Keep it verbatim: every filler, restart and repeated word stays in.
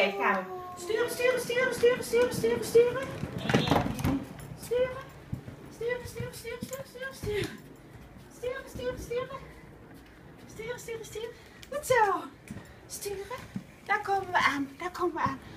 Oké, gaan we. Sturen, sturen, sturen, sturen, sturen, sturen, sturen. Sturen. Sturen, sturen, sturen, sturen, sturen, sturen. Sturen, sturen, sturen. Sturen, sturen, sturen. Goed zo. Sturen. Daar komen we aan, daar komen we aan.